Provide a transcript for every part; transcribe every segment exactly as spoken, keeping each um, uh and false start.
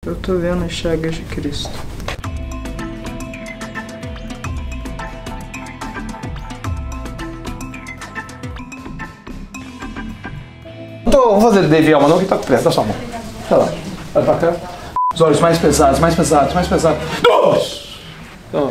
Eu tô vendo as chagas de Cristo. Não tô, vou fazer dever alma não, que tá perto da sua mão. Olha lá, olha pra cá. Os olhos mais pesados, mais pesados, mais pesados. Dois! Pronto.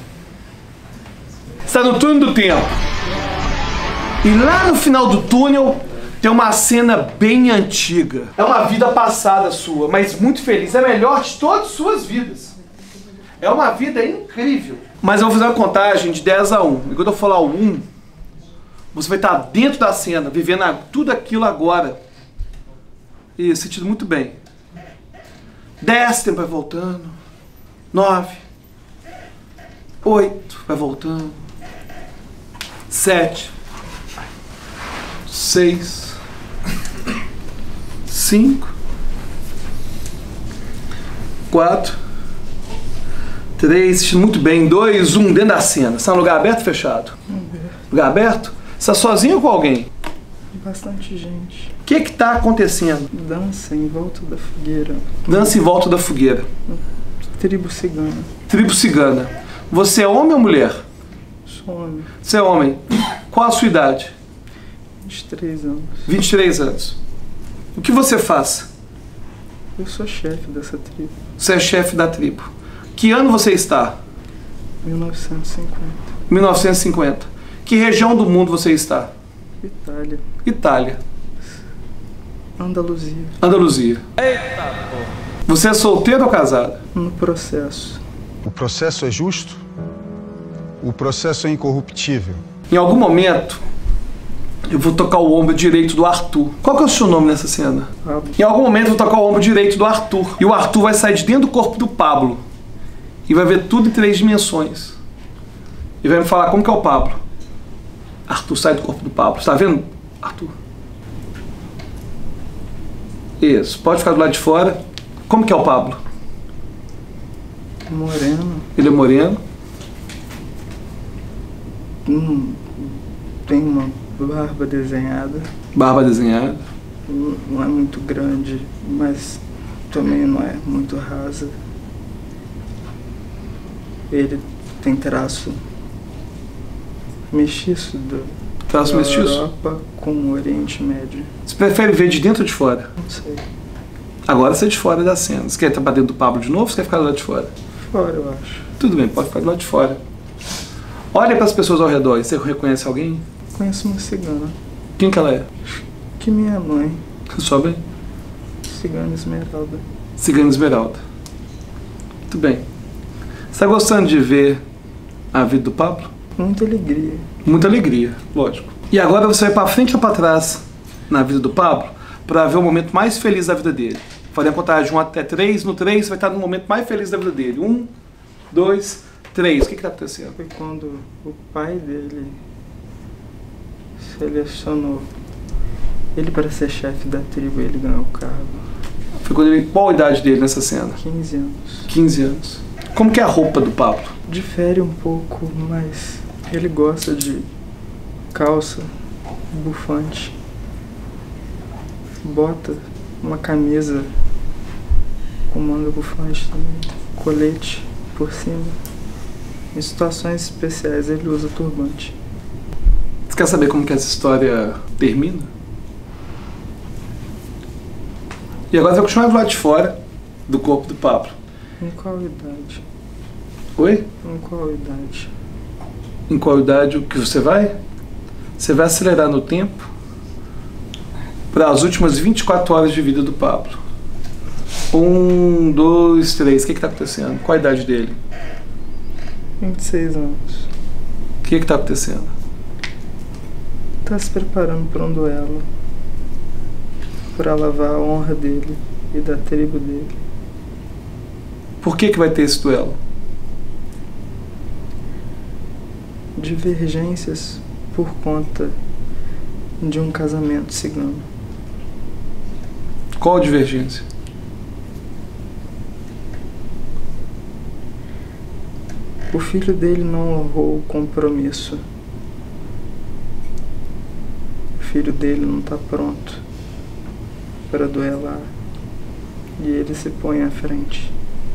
Está no túnel do tempo. E lá no final do túnel tem uma cena bem antiga. É uma vida passada sua, mas muito feliz. É a melhor de todas as suas vidas. É uma vida incrível. Mas eu vou fazer uma contagem de dez a um. E quando eu falar o um, você vai estar dentro da cena, vivendo tudo aquilo agora. E sentindo muito bem. dez, tempo vai voltando. nove. oito, vai voltando. sete. seis. cinco. quatro. três, sentindo muito bem. dois, um, dentro da cena. Você está no lugar aberto ou fechado? Lugar aberto? Você está sozinho ou com alguém? Bastante gente. O que é que está acontecendo? Dança em volta da fogueira. Dança em volta da fogueira. Tribo cigana. Tribo cigana. Você é homem ou mulher? Sou homem. Você é homem. Qual a sua idade? vinte e três anos. vinte e três anos. O que você faz? Eu sou chefe dessa tribo. Você é chefe da tribo. Que ano você está? mil novecentos e cinquenta. mil novecentos e cinquenta. Que região do mundo você está? Itália. Itália. Andaluzia. Andaluzia. Eita, porra. Você é solteiro ou casado? No processo. O processo é justo? O processo é incorruptível? Em algum momento, eu vou tocar o ombro direito do Arthur. Qual que é o seu nome nessa cena? Pablo. Em algum momento, eu vou tocar o ombro direito do Arthur. E o Arthur vai sair de dentro do corpo do Pablo. E vai ver tudo em três dimensões. E vai me falar como que é o Pablo. Arthur sai do corpo do Pablo. Você tá vendo, Arthur? Isso. Pode ficar do lado de fora. Como que é o Pablo? Moreno. Ele é moreno. Hum, tem uma barba desenhada. Barba desenhada. Não é muito grande, mas também não é muito rasa. Ele tem traço mestiço do, Traço da mestiço? Europa com o Oriente Médio. Você prefere ver de dentro ou de fora? Não sei. Agora você é de fora da cena. Você quer estar pra dentro do Pablo de novo ou você quer ficar do lado de fora? Fora, eu acho. Tudo bem, pode ficar do lado de fora. Olha para as pessoas ao redor. Você reconhece alguém? Conheço uma cigana. Quem que ela é? Que minha mãe. Sua bem? Cigana Esmeralda. Cigana Esmeralda. Muito bem. Você está gostando de ver a vida do Pablo? Muita alegria. Muita alegria, lógico. E agora você vai para frente ou para trás na vida do Pablo para ver o momento mais feliz da vida dele. Fazer a contagem de um até três. No três você vai estar no momento mais feliz da vida dele. Um, dois, três. O que está acontecendo? Foi quando o pai dele selecionou ele para ser chefe da tribo e ele ganhou o cargo. Foi quando ele... Qual a idade dele nessa cena? quinze anos. quinze anos. Como que é a roupa do Pablo? Difere um pouco, mas ele gosta de calça bufante, bota, uma camisa com manga bufante também, colete por cima. Em situações especiais ele usa turbante. Você quer saber como que essa história termina? E agora você vai continuar do lado de fora do corpo do Pablo. Em qual idade? Oi? Em qual idade? Em qual idade o que você vai? Você vai acelerar no tempo para as últimas vinte e quatro horas de vida do Pablo. Um, dois, três. O que está acontecendo? Qual a idade dele? vinte e seis anos. O que está acontecendo? Está se preparando para um duelo. Para lavar a honra dele e da tribo dele. Por que que vai ter esse duelo? Divergências por conta de um casamento cigano. Qual a divergência? O filho dele não honrou o compromisso. O filho dele não está pronto para duelar. e ele se põe à frente.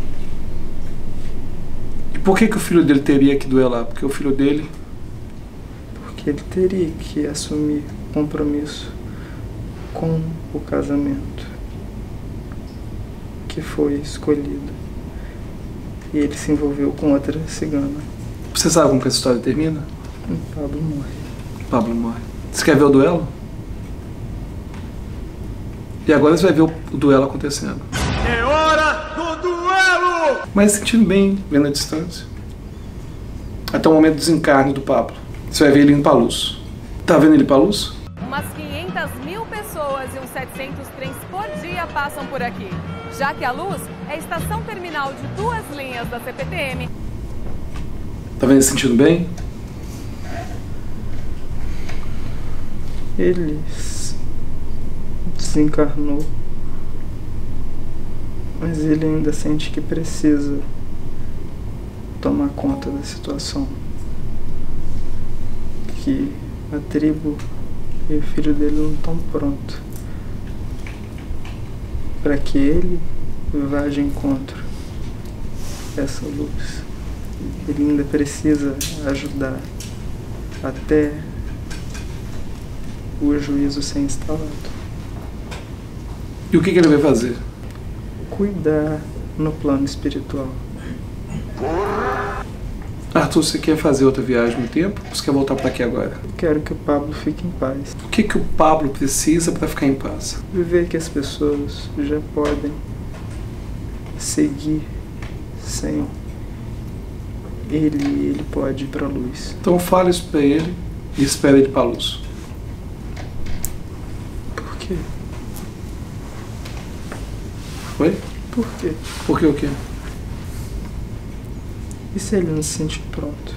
E por que que o filho dele teria que duelar? Porque o filho dele... Porque ele teria que assumir compromisso com o casamento que foi escolhido. E ele se envolveu com outra cigana. Você sabe como que essa história termina? O Pablo morre. Pablo morre. Você quer ver o duelo? E agora você vai ver o, o duelo acontecendo. É hora do duelo! Mas sentindo bem, vendo a distância. Até o momento do desencarne do Pablo. Você vai ver ele indo pra luz. Tá vendo ele pra luz? Umas quinhentas mil pessoas e uns setecentos trens por dia passam por aqui. Já que a Luz é a estação terminal de duas linhas da C P T M. Tá vendo ele sentindo bem? Ele desencarnou, mas ele ainda sente que precisa tomar conta da situação. Que a tribo e o filho dele não estão prontos para que ele vá de encontro a essa luz. Ele ainda precisa ajudar até o juízo ser instalado. E o que que ele vai fazer? Cuidar no plano espiritual. Arthur, você quer fazer outra viagem no tempo? Ou você quer voltar para aqui agora? Eu quero que o Pablo fique em paz. O que que o Pablo precisa para ficar em paz? Viver que as pessoas já podem seguir sem ele, ele pode ir para a luz. Então fala isso para ele e espera ele para a luz. Por quê? Oi? Por quê? Por que o quê? E se ele não se sentir pronto?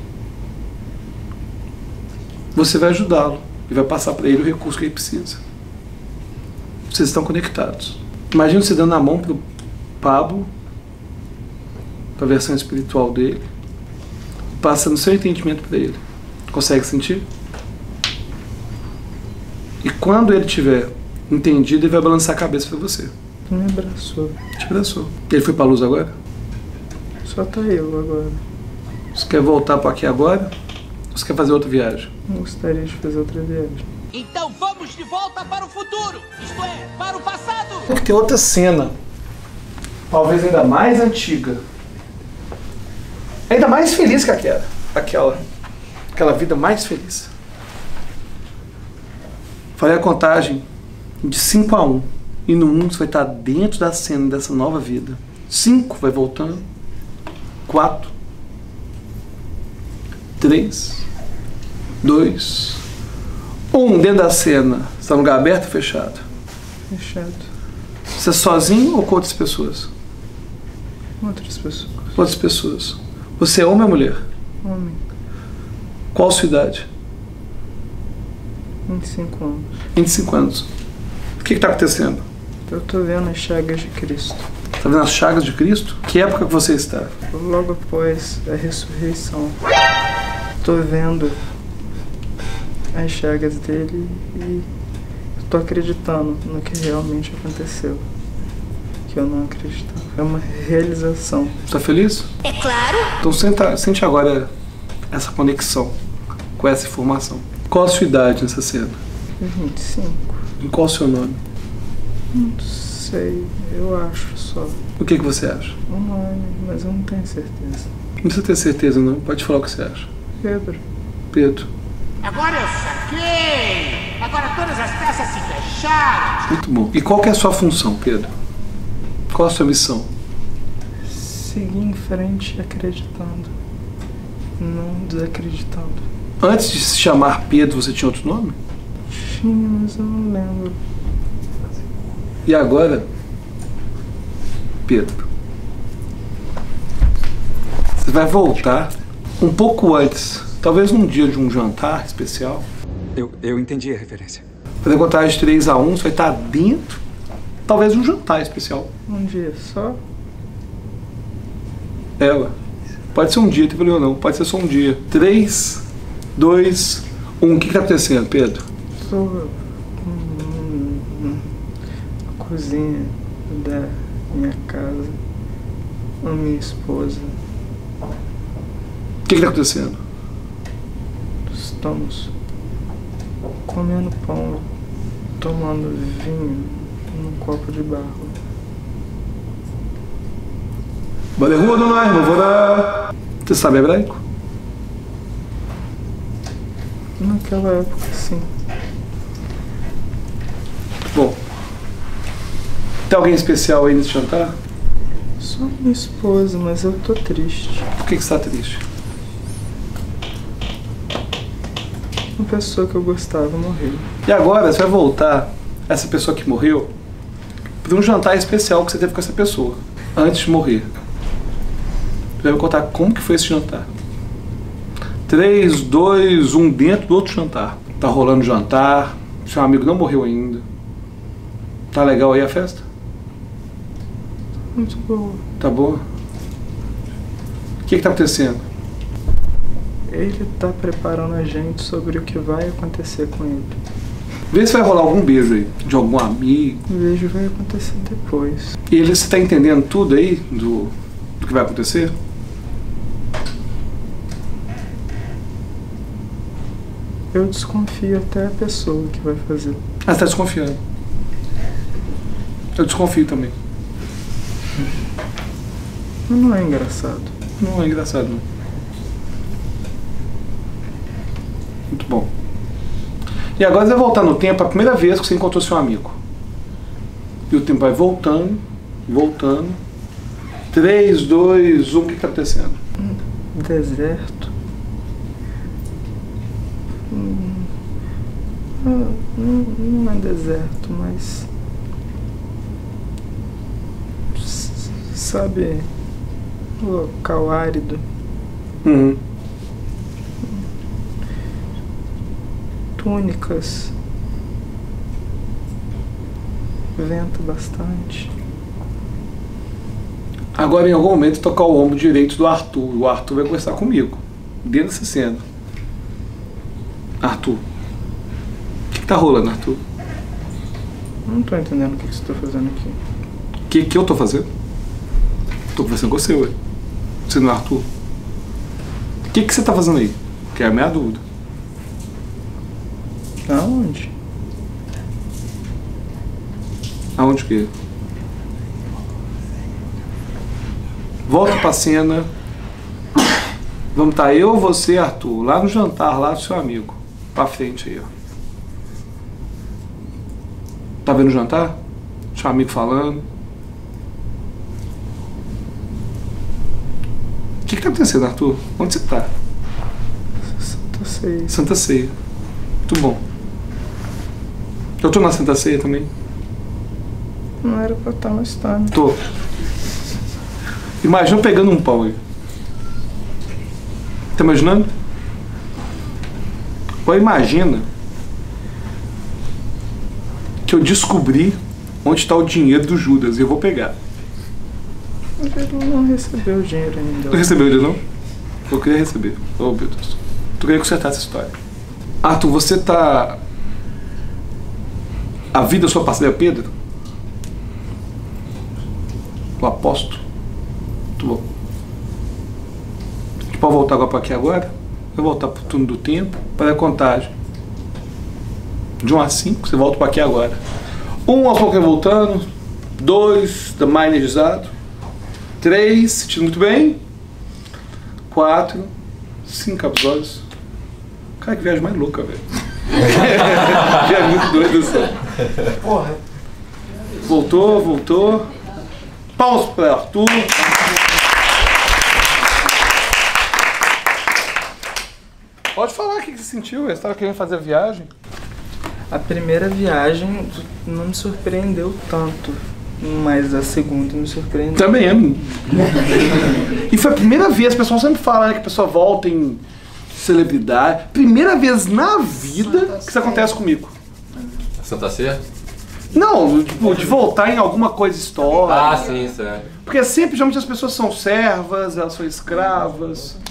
Você vai ajudá-lo e vai passar para ele o recurso que ele precisa. Vocês estão conectados. Imagina você dando a mão pro Pablo, para a versão espiritual dele, passando seu entendimento para ele. Consegue sentir? E quando ele tiver entendido, ele vai balançar a cabeça para você. Me abraçou. Te abraçou. Ele foi para a luz agora? Só tá eu agora. Você quer voltar para aqui agora? Ou você quer fazer outra viagem? Não gostaria de fazer outra viagem. Então vamos de volta para o futuro, isto é, para o passado! Porque outra cena, talvez ainda mais antiga, ainda mais feliz que aquela, aquela, aquela vida mais feliz. Falei a contagem de cinco a um, e no um você vai estar dentro da cena dessa nova vida. cinco vai voltando, quatro, três, dois, um, dentro da cena. Você está no lugar aberto ou fechado? Fechado. Você é sozinho ou com outras pessoas? Outras pessoas. Outras pessoas. Você é homem ou mulher? Homem. Qual a sua idade? vinte e cinco anos. vinte e cinco anos. O que está acontecendo? Eu tô vendo as chagas de Cristo. Está vendo as chagas de Cristo? Que época que você está? Logo após a ressurreição. Tô vendo as chagas dele e tô acreditando no que realmente aconteceu. Que eu não acreditava. É uma realização. Está feliz? É claro. Então senta, sente agora essa conexão com essa informação. Qual a sua idade nessa cena? vinte e cinco. E qual o seu nome? Não sei, eu acho só. O que, que você acha? Um nome, mas eu não tenho certeza. Não precisa ter certeza não, pode falar o que você acha. Pedro. Pedro. Agora eu saquei! Agora todas as peças se fecharam! Muito bom. E qual que é a sua função, Pedro? Qual a sua missão? Seguir em frente acreditando, não desacreditando. Antes de se chamar Pedro, você tinha outro nome? Tinha, mas eu não lembro. E agora, Pedro, você vai voltar um pouco antes, talvez num dia de um jantar especial. Eu, eu entendi a referência. Fazer contagem de três a um, você vai estar dentro, talvez de um jantar especial. Um dia só? Ela. Pode ser um dia, não tem problema não, pode ser só um dia. três, dois, um. O que está acontecendo, Pedro? Tô na cozinha da minha casa, a minha esposa. O que está acontecendo? Estamos comendo pão, tomando vinho num copo de barro. Você sabe hebraico? Naquela época, sim. Bom, tem alguém especial aí nesse jantar? Só minha esposa, mas eu tô triste. Por que que você está triste? Uma pessoa que eu gostava morreu. E agora você vai voltar, essa pessoa que morreu, para um jantar especial que você teve com essa pessoa, antes de morrer. Você vai me contar como que foi esse jantar. três, dois, um, dentro do outro jantar. Tá rolando o jantar, seu amigo não morreu ainda. Tá legal aí a festa? Muito boa. Tá boa? O que que tá acontecendo? Ele tá preparando a gente sobre o que vai acontecer com ele. Vê se vai rolar algum beijo aí, de algum amigo. O beijo vai acontecer depois. E ele, você tá entendendo tudo aí do, do que vai acontecer? Eu desconfio até a pessoa que vai fazer. Ah, você tá desconfiando. Eu desconfio também. Mas não é engraçado. Não é engraçado, não. Muito bom. E agora você vai voltar no tempo, a primeira vez que você encontrou seu amigo. E o tempo vai voltando, voltando. três, dois, um, o que está acontecendo? Deserto. Hum, não, não é deserto, mas... Sabe, local árido. Uhum. Túnicas. Venta bastante. Agora, em algum momento, tocar o ombro direito do Arthur. O Arthur vai conversar comigo, dentro dessa cena. Arthur, o que, que tá rolando, Arthur? Não tô entendendo o que, que você tá fazendo aqui. O que, que eu tô fazendo? Tô conversando com você, ué. Você não é Arthur? O que, que você tá fazendo aí? Que é a minha dúvida. Aonde? Aonde que é? Volta pra cena. Vamos estar eu, você, Arthur, lá no jantar, lá do seu amigo. Pra frente aí, ó. Tá vendo o jantar? Seu amigo falando. O que que tá acontecendo, Arthur? Onde você tá? Santa Ceia. Santa Ceia. Muito bom. Eu tô na Santa Ceia também? Não era pra estar, mas tá. Né? Tô. Imagina eu pegando um pão aí. Tá imaginando? Ou imagina que eu descobri onde está o dinheiro do Judas e eu vou pegar. Ele não recebeu o dinheiro ainda. Tu recebeu ele não? Eu queria receber. Oh, meu Deus. Tu queria consertar essa história. Arthur, você tá... A vida sua parceira é Pedro? O apóstolo? Muito bom. A gente pode voltar agora para aqui agora? Vai voltar pro turno do tempo, para a contagem. De um a cinco, você volta para aqui agora. Um, aos poucos voltando. Dois, tá mais energizado. Três, sentindo muito bem. Quatro, cinco, abre os olhos. Cara, que viagem mais louca, velho. Viagem muito doida, assim. Porra. Voltou, voltou. Palmas para Arthur. Pode falar o que você sentiu. Você estava querendo fazer a viagem? A primeira viagem não me surpreendeu tanto, mas a segunda me surpreendeu. Também é. E foi a primeira vez, o pessoal sempre fala, né, que a pessoa volta em celebridade. Primeira vez na vida que isso acontece comigo. Santa Ceia? Não, tipo, de voltar em alguma coisa histórica. Ah, sim, certo. Porque sempre, geralmente, as pessoas são servas, elas são escravas.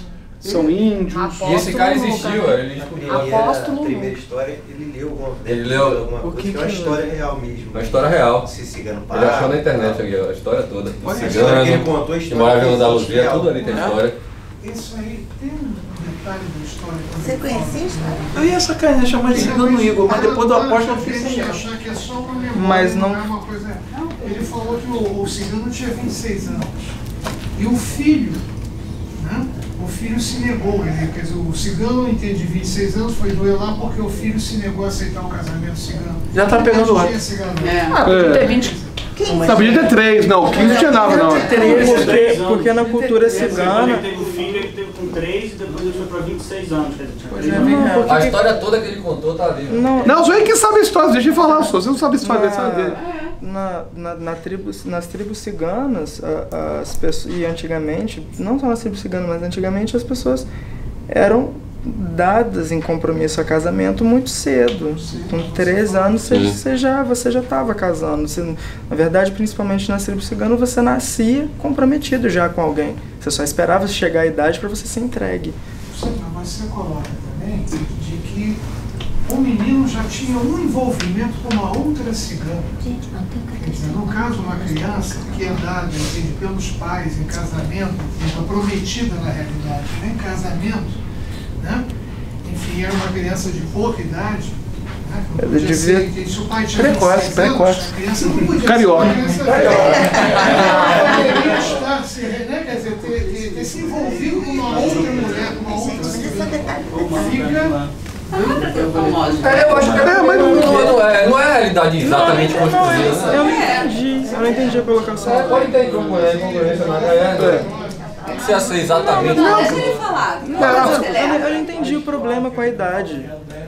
são índios. E esse cara existiu, ele Primeira, Apóstolo a primeira história, ele leu alguma, Ele deve leu- ter alguma O coisa, que que é uma que- história real mesmo. Uma história real. Se cigano Ele para. achou na internet aqui, ó, a história toda. Olha a Cigano, história que ele contou, a que história morava em que Andaluzia, existe tudo ali tem história. Isso aí tem um detalhe da história. Você conhecia a história? Eu ia sacanagem, chamar de cigano Igor, mas depois do apóstolo eu fiquei sem ela. achar que é só uma memória, Mas não- é uma coisa. Ele falou que o, o cigano tinha vinte e seis anos. E o filho, né? O filho se negou. Ele, quer dizer, o cigano entende vinte e seis anos, foi doer lá porque o filho se negou a aceitar o casamento cigano. Já tá pegando Não ar. tinha cigano. Ah, É. tem vinte. Não, podia ter três, não, quinze não tinha nada, não. Porque, porque na cultura Ele cigana. teve um filho, ele teve com três e depois ele foi pra vinte e seis anos. Quer dizer, tinha Pois três é, anos. vem cá. A história toda que ele contou tá ali. ó. Não, Não, só ele que sabe a história, deixa ele falar, só. Você não sabe a história dele, sabe dele. na, na, na tribo, nas tribos ciganas, a- as pessoas, e antigamente, não só nas tribos ciganas, mas antigamente as pessoas eram dadas em compromisso a casamento muito cedo. Com três anos você, Sim. você já você já estava casando. Você, na verdade, principalmente nas tribos ciganas, você nascia comprometido já com alguém. Você só esperava chegar à idade para você ser entregue. Sim, mas você coloca também de que o menino já tinha um envolvimento com uma outra cigana. Gente, não tem Quer dizer, no caso, uma criança que é dada entende, pelos pais em casamento, entende, prometida na realidade, né, em casamento, né? Enfim, era uma criança de pouca idade. Né? Não Ela podia devia- ser, que se o pai tinha Precoce, vinte e seis anos, precoce. a criança não podia Carioca. ser uma criança ela poderia estar, se, né? Quer dizer, ter, ter, ter se envolvido com uma outra mulher, com uma outra Mas esse é o cigana. detalhe. Fica... É, eu acho que é, mas não, não, é, não é a realidade exatamente Não, construída, eu né? não entendi. Eu não entendi a colocação. É, pode ter incongruência, mas é. Tem que ser assim exatamente. Não, deixa ele falar. Não, Eu não, não, eu não entendi o problema com a idade.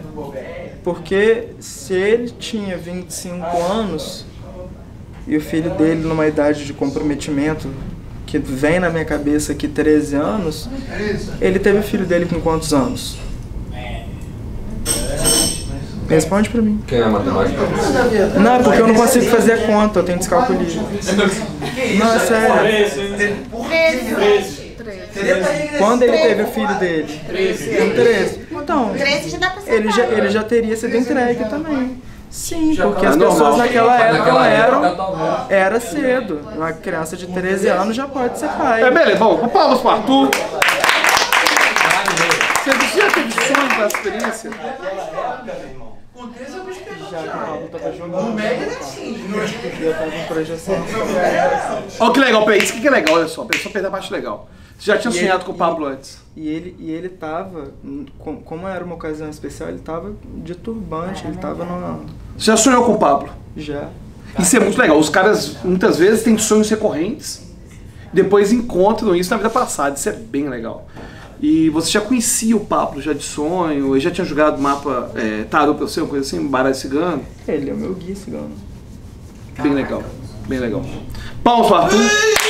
Porque se ele tinha vinte e cinco anos e o filho dele numa idade de comprometimento, que vem na minha cabeça aqui treze anos, ele teve o filho dele com quantos anos? Responde pra mim. Quem é matemática? Não, é porque eu não consigo fazer a conta, eu tenho descalculismo. Não, é sério. Quando ele teve o filho dele? Com treze. Então, treze já dá pra ser ele já, pai. ele já teria sido entregue também. Sim, porque é as normal. pessoas naquela época Naquela época, eram. talvez. Era cedo. Uma criança de treze anos já pode ser pai. É, beleza, bom, palmas pro Arthur. Você já teve sonho da experiência? Já que o Pablo tava jogando. Eu tava em projeção. Olha que legal, Pé, isso que é legal, olha só, só perder a parte legal. Você já tinha E sonhado ele- com o Pablo antes? E ele, e ele tava, com- como era uma ocasião especial, ele tava de turbante, ele tava numa. Você já sonhou com o Pablo? Já. Isso é muito legal. Os caras muitas vezes têm sonhos recorrentes, depois encontram isso na vida passada. Isso é bem legal. E você já conhecia o Pablo já de sonho? Ele já tinha jogado mapa é, tarô pra você, uma coisa assim, baralho cigano? Ele é o meu guia cigano. Bem legal, bem legal. Palmas pro Arthur.